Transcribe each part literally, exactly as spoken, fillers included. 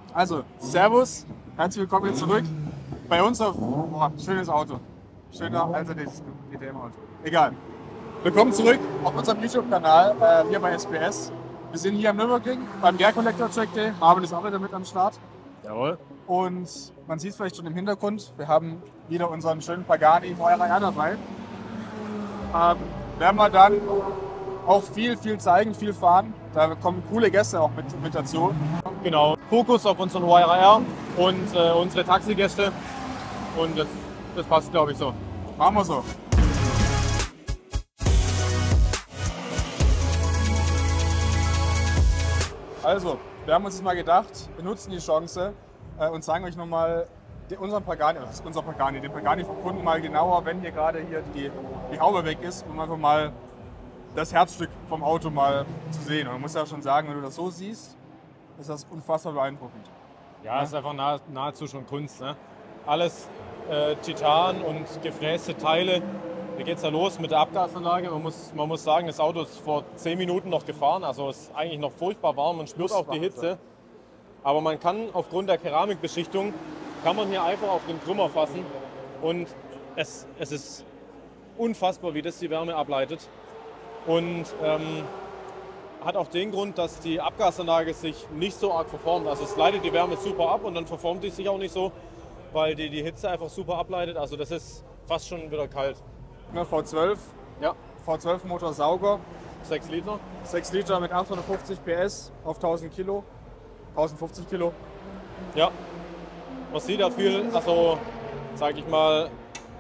Also, Servus, herzlich willkommen hier zurück bei uns auf, oh, schönes Auto, schöner alter D T M-Auto, egal. Willkommen zurück auf unserem YouTube-Kanal, äh, hier bei S B S. Wir sind hier am Nürburgring beim Gear Collector Track Day, Marvin ist auch wieder mit am Start. Jawohl. Und man sieht es vielleicht schon im Hintergrund, wir haben wieder unseren schönen Pagani V R R dabei. Ähm, werden wir dann auch viel, viel zeigen, viel fahren. Da kommen coole Gäste auch mit, mit dazu. Genau, Fokus auf unseren Y R R und äh, unsere Taxigäste. Und das, das passt, glaube ich, so. Machen wir so. Also, wir haben uns jetzt mal gedacht, wir nutzen die Chance äh, und zeigen euch nochmal unseren Pagani, das ist unser Pagani, den Pagani vom Kunden mal genauer, wenn hier gerade hier die, die Haube weg ist, um einfach mal das Herzstück vom Auto mal zu sehen. Und man muss ja schon sagen, wenn du das so siehst, ist das unfassbar beeindruckend. Ja, es ist einfach nah, nahezu schon Kunst. Ne? Alles äh, Titan und gefräste Teile. Da geht es ja los mit der Abgasanlage. Man muss, man muss sagen, das Auto ist vor zehn Minuten noch gefahren. Also es ist eigentlich noch furchtbar warm. Man spürt auch die Hitze. Aber man kann aufgrund der Keramikbeschichtung, kann man hier einfach auf den Trümmer fassen. Und es, es ist unfassbar, wie das die Wärme ableitet. Und ähm, hat auch den Grund, dass die Abgasanlage sich nicht so arg verformt. Also es leitet die Wärme super ab und dann verformt die sich auch nicht so, weil die die Hitze einfach super ableitet. Also das ist fast schon wieder kalt. Ja, V zwölf, Ja, V zwölf Motor Sauger, sechs Liter. sechs Liter mit achthundertfünfzig P S auf tausend Kilo, tausendfünfzig Kilo. Ja, man sieht da viel, also sag ich mal,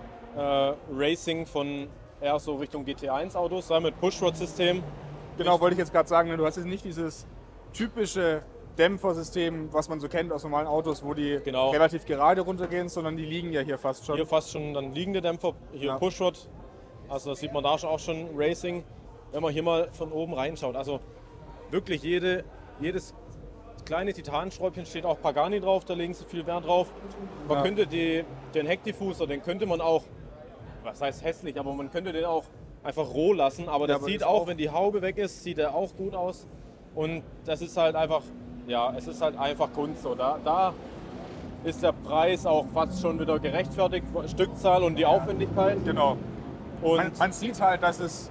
äh, Racing von eher so Richtung G T eins Autos, ja, mit Pushrod-System. Genau, wollte ich jetzt gerade sagen, du hast jetzt nicht dieses typische Dämpfersystem, was man so kennt aus normalen Autos, wo die Genau. relativ gerade runtergehen, sondern die liegen ja hier fast schon. Hier fast schon dann liegende Dämpfer, hier Ja. Pushrod. Also das sieht man da schon auch schon Racing, wenn man hier mal von oben reinschaut. Also wirklich jede, jedes kleine Titanschräubchen steht auch Pagani drauf, da legen sie viel Wert drauf. Man Ja. könnte die, den Heckdiffuser, den könnte man auch, was heißt hässlich, aber man könnte den auch einfach roh lassen. Aber Ja, das aber sieht ist auch, auch- wenn die Haube weg ist, sieht er auch gut aus. Und das ist halt einfach, ja, es ist halt einfach Kunst. So. Da, da ist der Preis auch fast schon wieder gerechtfertigt, Stückzahl und die Aufwendigkeit. Genau. Und Man, man sieht halt, dass es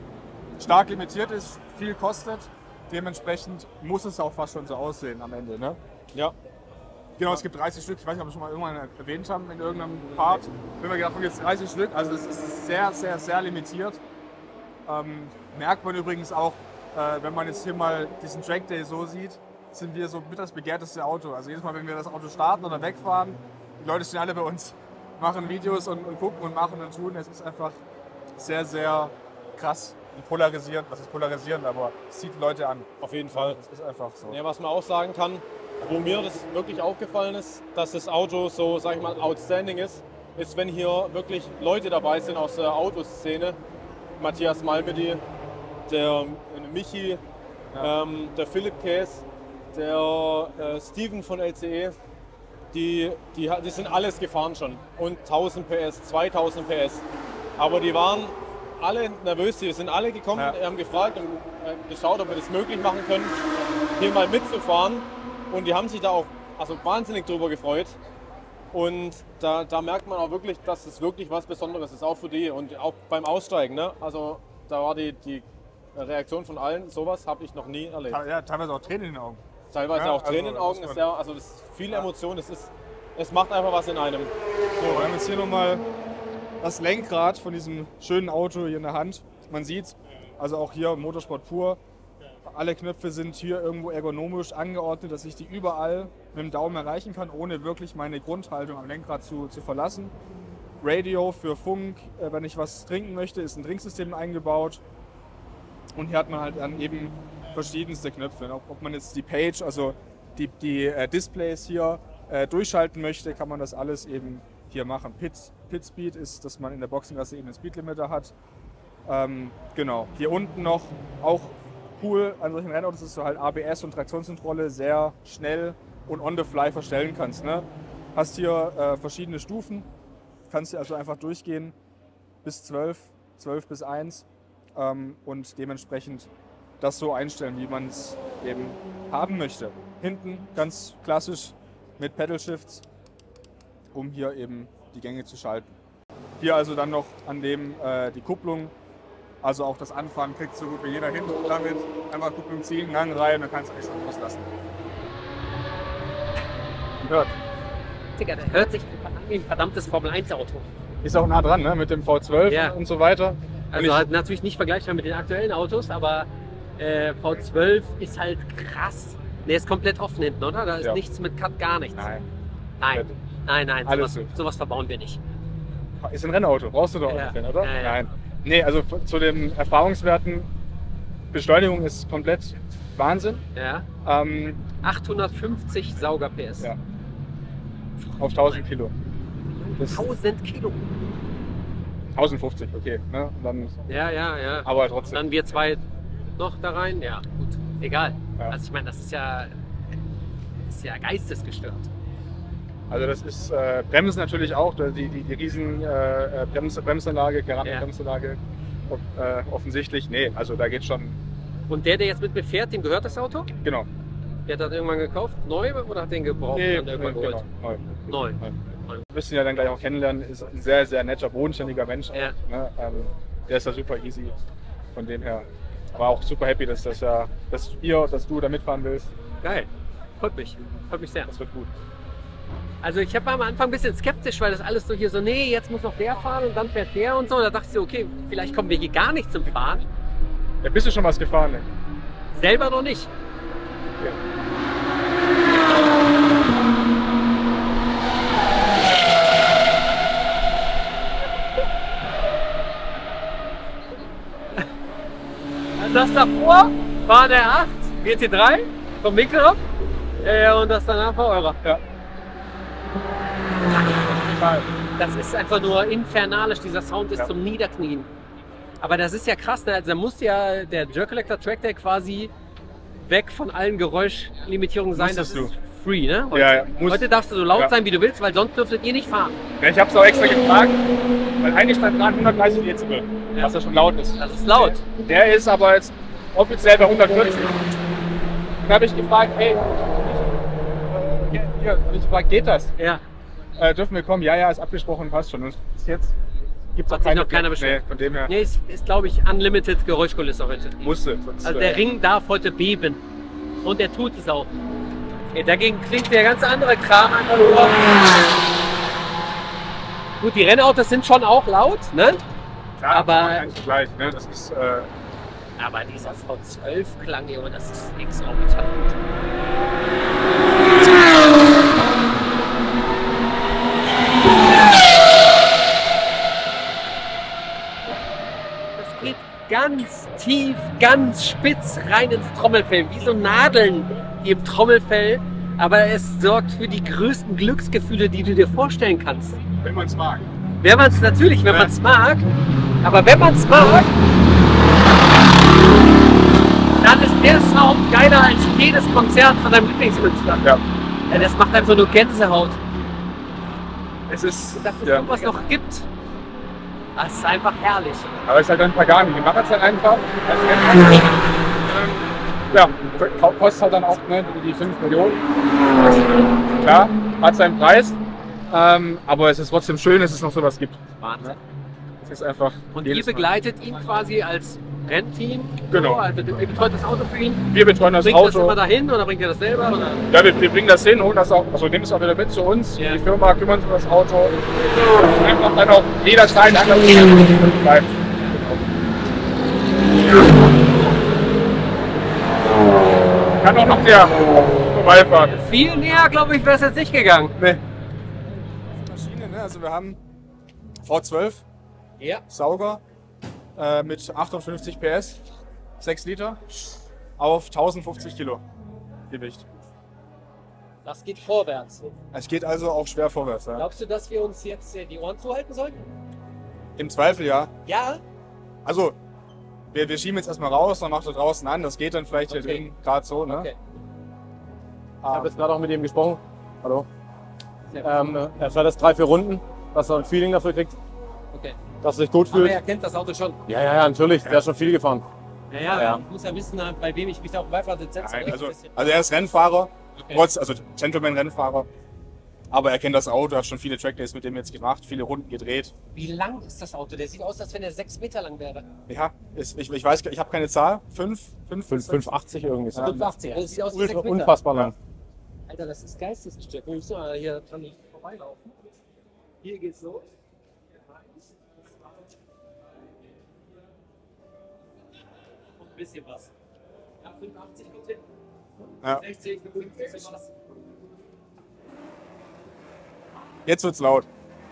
stark limitiert ist, viel kostet. Dementsprechend muss es auch fast schon so aussehen am Ende. Ne? ja, Genau, es gibt dreißig Stück. Ich weiß nicht, ob wir schon mal irgendwann erwähnt haben in irgendeinem Part. Ich bin mir gedacht, jetzt dreißig Stück. Also es ist sehr, sehr, sehr limitiert. Ähm, merkt man übrigens auch, äh, wenn man jetzt hier mal diesen Track Day so sieht, sind wir so mit das begehrteste Auto. Also jedes Mal, wenn wir das Auto starten oder wegfahren, die Leute stehen alle bei uns, machen Videos und, und gucken und machen und tun. Es ist einfach sehr, sehr krass und polarisierend. Was ist polarisierend, aber es zieht Leute an. auf jeden Fall. Das ist einfach so. Ja, was man auch sagen kann, wo mir das wirklich aufgefallen ist, dass das Auto so, sag ich mal, outstanding ist, ist, wenn hier wirklich Leute dabei sind aus der Autoszene. Matthias Malmedy, der Michi, Ja. ähm, der Philipp Käs, der äh, Steven von L C E, die, die, die sind alles gefahren schon. Und tausend P S, zweitausend P S. Aber die waren alle nervös, die sind alle gekommen, Ja. haben gefragt und äh, geschaut, ob wir das möglich machen können, hier mal mitzufahren. Und die haben sich da auch also wahnsinnig drüber gefreut. Und da, da merkt man auch wirklich, dass es wirklich was Besonderes ist, auch für die. Und auch beim Aussteigen, ne? Also da war die, die Reaktion von allen, sowas habe ich noch nie erlebt. Ja, teilweise auch Tränen in den Augen. Teilweise Ja, auch Tränen in also den Augen, muss man- ist ja, also das ist viel Emotion, es, ist, es macht einfach was in einem. So, wir haben jetzt hier nochmal das Lenkrad von diesem schönen Auto hier in der Hand. Man sieht, also auch hier Motorsport pur. Alle Knöpfe sind hier irgendwo ergonomisch angeordnet, dass ich die überall mit dem Daumen erreichen kann, ohne wirklich meine Grundhaltung am Lenkrad zu, zu verlassen. Radio für Funk, äh, wenn ich was trinken möchte, ist ein Trinksystem eingebaut. Und hier hat man halt dann eben verschiedenste Knöpfe. Ob, ob man jetzt die Page, also die, die äh, Displays hier äh, durchschalten möchte, kann man das alles eben hier machen. Pit, Pit Speed ist, dass man in der Boxengasse eben einen Speedlimiter hat. Ähm, genau, hier unten noch auch cool an solchen Rennautos ist so halt A B S und Traktionskontrolle sehr schnell und on the fly verstellen kannst. Ne? Hast hier äh, verschiedene Stufen, kannst hier also einfach durchgehen bis zwölf, zwölf bis eins ähm, und dementsprechend das so einstellen, wie man es eben haben möchte. hinten ganz klassisch mit Pedal Shifts, um hier eben die Gänge zu schalten. Hier also dann noch an dem äh, die Kupplung, also auch das Anfahren kriegt so gut wie jeder hin damit. Einfach Kupplung ziehen, Gang rein, dann kannst du eigentlich schon loslassen. Hört. Digga, der hört sich wie ein verdammtes Formel eins Auto. Ist auch nah dran, ne? Mit dem V zwölf Ja. und so weiter. Also halt natürlich nicht vergleichbar mit den aktuellen Autos, aber äh, V zwölf ist halt krass. Der ist komplett offen hinten, oder? Da ist Ja. nichts mit Cut, gar nichts. Nein. Nein, nein, nein, Alles sowas, gut. sowas verbauen wir nicht. Ist ein Rennauto, brauchst du doch Ja. ungefähr, oder? Ja, ja. Nein. Nee, also zu den Erfahrungswerten, Beschleunigung ist komplett Wahnsinn. Ja. Ähm, achthundertfünfzig Sauger-P S. ja. Auf tausend Kilo. Das tausend Kilo. tausendfünfzig, okay. Ne? Und dann, Ja, ja, ja. aber trotzdem. Dann wir zwei noch da rein. Ja, gut. Egal. Ja. Also ich meine, das ist ja, ist ja geistesgestört. Also das ist äh, Bremsen natürlich auch, die, die, die riesen äh, Brems, Bremsanlage, Keramikbremsanlage, äh, offensichtlich. Nee, also da geht schon, Und der, der jetzt mit mir fährt, dem gehört das Auto? genau. Der hat das irgendwann gekauft? Neu oder hat den gebraucht und dann irgendwann nee, geholt? genau, neu. Neu. Wir müssen ihn ja dann gleich auch kennenlernen, ist ein sehr, sehr netter, bodenständiger Mensch. Ja. Ne? Ähm, der ist da super easy, von dem her. War auch super happy, dass, das ja, dass ihr, dass du da mitfahren willst. Geil. Freut mich. Freut mich sehr. Das wird gut. Also ich war am Anfang ein bisschen skeptisch, weil das alles so hier so, nee, jetzt muss noch der fahren und dann fährt der und so. Da dachte ich so, okay, vielleicht kommen wir hier gar nicht zum Fahren. Ja, bist du schon was gefahren? Ne? Selber noch nicht. Okay. Das davor war der acht G T drei vom Winkelhoff äh, und das danach war eurer. Ja. Das ist einfach nur infernalisch, dieser Sound ist Ja. zum Niederknien. Aber das ist ja krass, ne? Also da muss ja der Jerk Collector Track Day quasi weg von allen Geräuschlimitierungen sein. Musstest das du. ist free, ne? Heute, Ja, ja, muss. heute darfst du so laut Ja. sein, wie du willst, weil sonst dürftet ihr nicht fahren. Ja, ich habe es auch extra gefragt, weil eigentlich stand dran hundertdreißig Dezibel, Ja. was ja schon laut ist. Das ist laut. Der ist aber jetzt offiziell bei hundertvierzig. Dann habe ich gefragt, hey, äh, hier, hab ich gefragt, geht das? Ja. Äh, dürfen wir kommen? Ja, ja, ist abgesprochen, passt schon. Und bis jetzt gibt es Hat sich noch keiner beschwert. Nee, von dem her Nee, ist, ist glaube ich, Unlimited Geräuschkulisse heute. musste. Sonst, Also äh, der Ring darf heute beben. Und er tut es auch. Ja, dagegen klingt der ganz andere Kram einfach nur. Gut, die Rennautos sind schon auch laut, ne? klar, aber- kein Vergleich, ne? Das ist, äh, Aber dieser V zwölf Klang, Junge, das ist exorbitant gut. Das geht ganz tief, ganz spitz rein ins Trommelfell, wie so Nadeln, die im Trommelfell. Aber es sorgt für die größten Glücksgefühle, die du dir vorstellen kannst. wenn man es mag. Wenn man es natürlich, wenn Ja. man es mag, aber wenn man es mag, dann ist der Sound geiler als jedes Konzert von deinem Lieblingskünstler. Ja. Ja, das macht einfach nur Gänsehaut. Es ist, Dass es ja. sowas noch gibt, das ist einfach herrlich. Aber es ist halt dann Pagani. Die machen es halt einfach. Als Rennauto. Ähm, ja, kostet halt dann auch ne, die fünf Millionen. Klar, hat seinen Preis. Ähm, aber es ist trotzdem schön, dass es noch sowas gibt. Wahnsinn. Es ist einfach. Und ihr jedes Mal. begleitet ihn quasi als Rennteam. Genau. So, also ihr betreut das Auto für ihn. Wir betreuen das Bringt das Auto. immer dahin oder bringt ihr das selber? Oder? Ja, wir, wir bringen das hin, holen das auch, also nehmen es auch wieder mit zu uns. Ja. Die Firma kümmert sich um das Auto. Einfach dann auch jederzeit anders bleibt. Kann auch noch näher vorbeifahren. Viel näher, glaube ich, wäre es jetzt nicht gegangen. Nee. Maschine, ne? Also wir haben V zwölf Ja. Sauger äh, mit achtundfünfzig P S, sechs Liter auf tausendfünfzig Kilo Gewicht. Das geht vorwärts. Es geht also auch schwer vorwärts. Ja? Glaubst du, dass wir uns jetzt äh, die Ohren zuhalten sollten? Im Zweifel ja. Ja. Also wir, wir schieben jetzt erstmal raus, dann macht er draußen an. Das geht dann vielleicht hier Okay. drin gerade so. Ne? Okay. Ich habe jetzt gerade auch mit ihm gesprochen. Hallo. Ja. Ähm, er fährt jetzt drei, vier Runden, dass er ein Feeling dafür kriegt, Okay. dass er sich gut Aber fühlt. er kennt das Auto schon. Ja, ja, ja, natürlich. Der ist schon viel gefahren. Ja, ja, Ja. ich muss ja wissen, bei wem ich mich da auf dem Beifahrersitz setze. Nein, oder? also, Ein bisschen. also er ist Rennfahrer. Trotz, also Gentleman-Rennfahrer. Aber er kennt das Auto, hat schon viele Trackdays mit dem jetzt gemacht, viele Runden gedreht. Wie lang ist das Auto? Der sieht aus, als wenn er sechs Meter lang wäre. Ja, ist, ich, ich weiß, ich habe keine Zahl. Fünf? Fünf? fünf achtzig irgendwie. Ja. fünf achtzig. Das sieht aus wie sechs Meter. Unfassbar lang. Alter, das ist geistesgestört. Wir müssen mal hier dran vorbeilaufen. Hier geht's los. Und ein bisschen was. Ja, fünf achtzig bitte. Ja. sechzig, fünfundfünfzig was. Jetzt wird's laut.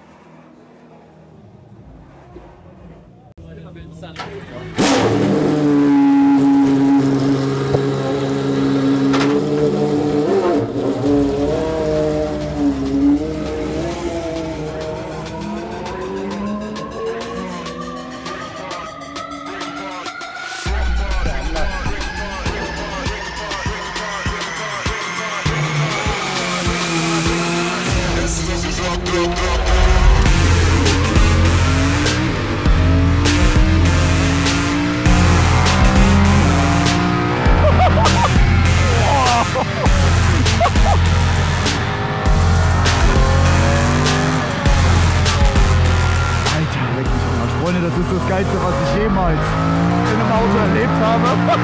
Freunde, das ist das Geilste, was ich jemals in einem Auto erlebt habe.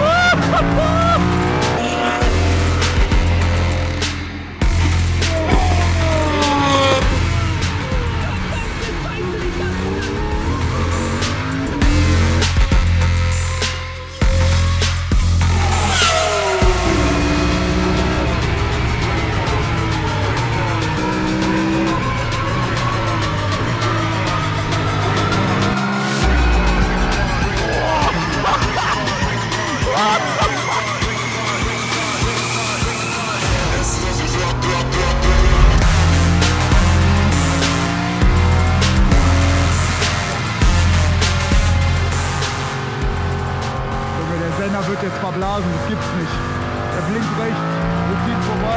Der wird jetzt verblasen, das gibt's nicht. Er blinkt rechts, wir ziehen vorbei.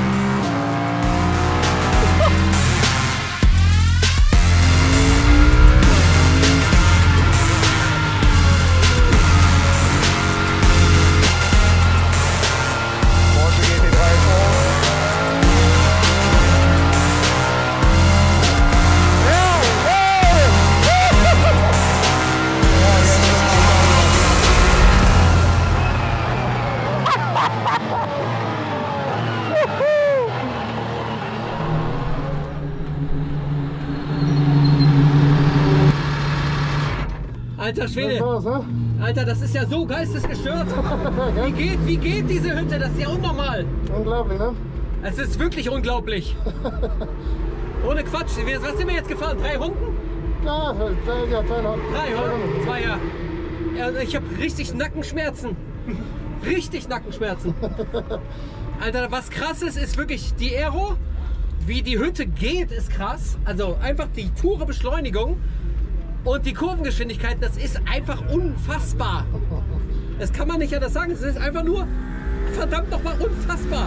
Alter Schwede! Alter, das ist ja so geistesgestört! Wie geht, wie geht diese Hütte? Das ist ja unnormal! Unglaublich, ne? Es ist wirklich unglaublich! Ohne Quatsch! Was sind wir jetzt gefahren? Drei Runden? Ja, zwei, ja, zweieinhalb. Drei, oder? Zwei, ja. Ja, ich habe richtig Nackenschmerzen. Richtig Nackenschmerzen. Alter, was krass ist, ist wirklich die Aero. Wie die Hütte geht, ist krass. Also einfach die pure Beschleunigung. Und die Kurvengeschwindigkeit, das ist einfach unfassbar. Das kann man nicht anders sagen. Es ist einfach nur verdammt nochmal unfassbar.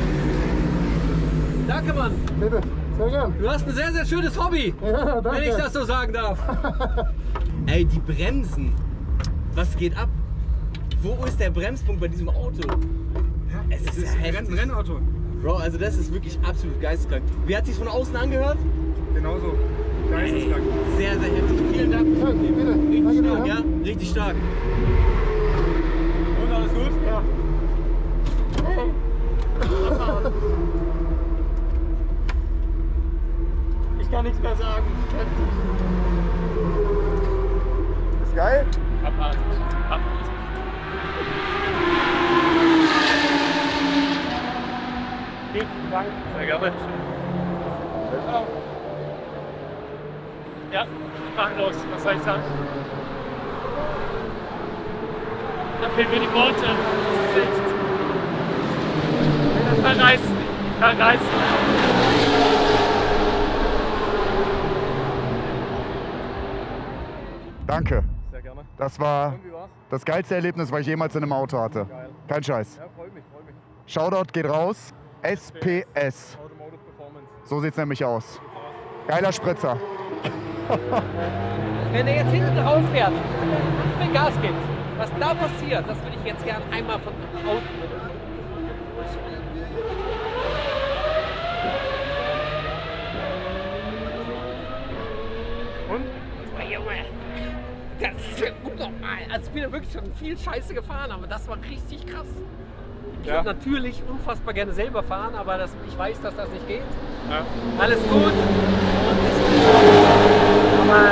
Danke, Mann. Bitte, sehr gern. Du hast ein sehr, sehr schönes Hobby, Ja, danke. wenn ich das so sagen darf. Ey, die Bremsen. Was geht ab? Wo ist der Bremspunkt bei diesem Auto? Es ist, ja ein heftig. Rennauto. Bro, also das ist wirklich absolut geisteskrank. Wie hat sich's von außen angehört? Genauso. Ey, sehr, sehr heftig. Vielen Dank. Ja, bitte. Richtig Danke dir, stark, ja. ja? Richtig stark. Und alles gut? Ja. Ich kann nichts mehr sagen. Ist geil. Abartig. Abartig. Vielen Dank. Sehr gerne. Ja, sprachlos, was soll ich sagen? Da fehlen mir die Worte. Das ist echt. Verreißen, verreißen. Danke. Sehr gerne. Das war Und wie war's? das geilste Erlebnis, was ich jemals in einem Auto hatte. Geil. Kein Scheiß. Ja, freut mich, freut mich. Shoutout geht raus. S P S. Automotive Performance. So sieht's nämlich aus. Geiler Spritzer. Wenn er jetzt hinten rausfährt und Gas gibt, was da passiert, das würde ich jetzt gerne einmal von außen. Und? Junge, das ist ja unnormal. Also ich bin ja wirklich schon viel Scheiße gefahren, aber das war richtig krass. Ich Ja. würde natürlich unfassbar gerne selber fahren, aber das, ich weiß, dass das nicht geht. Ja. Alles gut. Und aber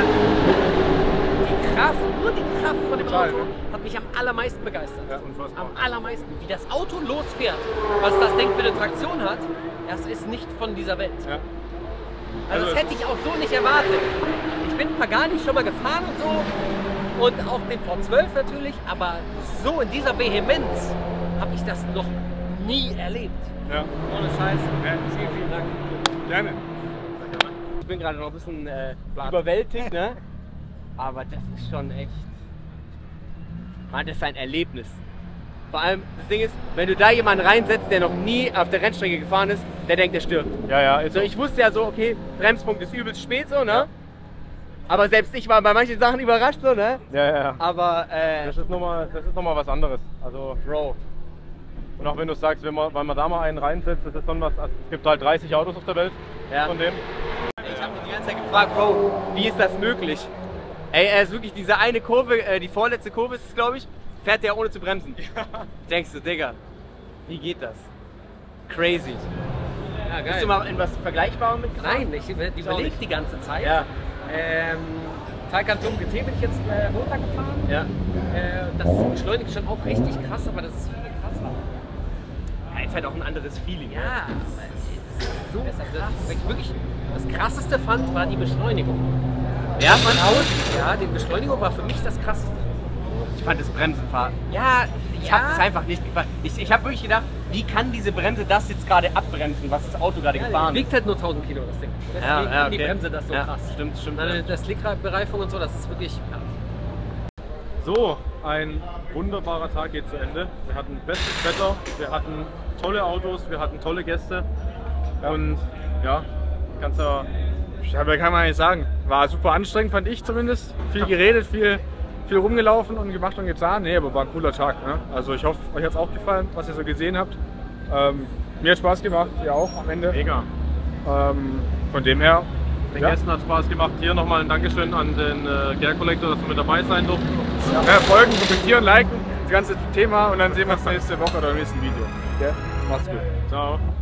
die Kraft, nur die Kraft von dem Total, Auto ne? hat mich am allermeisten begeistert. Ja, unfassbar. Am allermeisten. Wie das Auto losfährt, was das Ding für eine Traktion hat, das ist nicht von dieser Welt. Ja. Also, Also das hätte ich auch so nicht erwartet. Ich bin Pagani schon mal gefahren und so und auch den V zwölf natürlich, aber so in dieser Vehemenz habe ich das noch nie erlebt. Ja. Ohne Scheiß. Ja. Vielen, vielen Dank. Gerne. Ich bin gerade noch ein bisschen äh, überwältigt, ne? Aber das ist schon echt. Mann, das ist ein Erlebnis. Vor allem, das Ding ist, wenn du da jemanden reinsetzt, der noch nie auf der Rennstrecke gefahren ist, der denkt, der stirbt. Ja, ja, ist Also so. ich wusste ja so, okay, Bremspunkt ist übelst spät so, ne? Aber selbst ich war bei manchen Sachen überrascht so, ne? Ja, ja, ja. Aber, äh, Das ist nochmal noch mal was anderes. Also, Bro. und auch wenn du sagst, wenn man, wenn man da mal einen reinsetzt, das ist schon was. Also es gibt halt dreißig Autos auf der Welt Ja. von dem. Ich habe mich die ganze Zeit gefragt, Bro, wie ist das möglich? Ey, er ist wirklich diese eine Kurve, äh, die vorletzte Kurve ist es, glaube ich, fährt der ohne zu bremsen. Denkst du, Digga, wie geht das? Crazy. Ja, geil. Bist du mal in was Vergleichbarem mitgefahren? Nein, ich überlege die ganze Zeit. Ja. Ähm, Taycan-Turm G T bin ich jetzt äh, runtergefahren. Ja. Äh, das beschleunigt schon auch richtig krass, aber das ist viel krasser. Ja, ist halt auch ein anderes Feeling. Ja, es ist so krass. Was ich wirklich das krasseste fand, war die Beschleunigung. Ja, man aus. Ja, die Beschleunigung war für mich das krasseste. Ich fand das Bremsenfahren. Ja, ich ja. habe es einfach nicht gefallen. Ich, ich habe wirklich gedacht, wie kann diese Bremse das jetzt gerade abbremsen, was das Auto gerade ja, gefahren ist? Wiegt halt nur tausend Kilo, das Ding. Deswegen ja, ja, kann okay. die Bremse das so ja, krass. Stimmt, stimmt. Dann, ja. Das Slickbereifung und so, das ist wirklich. Ja. So, ein wunderbarer Tag geht zu Ende. Wir hatten bestes Wetter, wir hatten tolle Autos, wir hatten tolle Gäste. Ja. Und ja, kannst ja. Ja, kann man nicht sagen. War super anstrengend, fand ich zumindest. Viel geredet, viel, viel rumgelaufen und gemacht und getan. Nee, aber war ein cooler Tag. Ne? Also ich hoffe, euch hat es auch gefallen, was ihr so gesehen habt. Ähm, mir hat Spaß gemacht, ihr auch am Ende. Mega. Ähm, von dem her. Den ja. Gästen hat Spaß gemacht. Hier nochmal ein Dankeschön an den äh, Gear Collector, dass wir mit dabei sein durften. Ja. Ja, folgen, kommentieren, liken, das ganze Thema und dann sehen wir uns nächste Woche oder im nächsten Video. Okay? Macht's gut. Ciao.